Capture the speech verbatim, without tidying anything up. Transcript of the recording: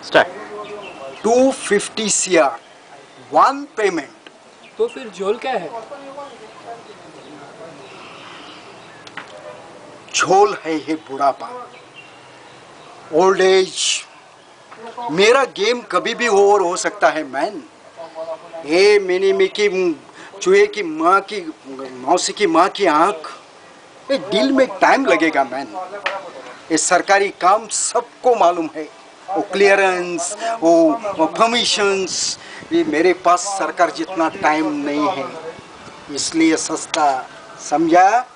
Start. Two fifty C R one payment. तो फिर झोल क्या है? झोल है ये बुढ़ापा, ओल्ड एज। मेरा गेम कभी भी ओवर हो सकता है मैन। ये मिनी मिकी चूहे की माँ की मौसी की माँ की आंख, ये डील में टाइम लगेगा मैन। ये सरकारी काम सबको मालूम है, वो क्लियरेंस, वो परमिशंस, ये मेरे पास सरकार जितना टाइम नहीं है, इसलिए सस्ता, समझा?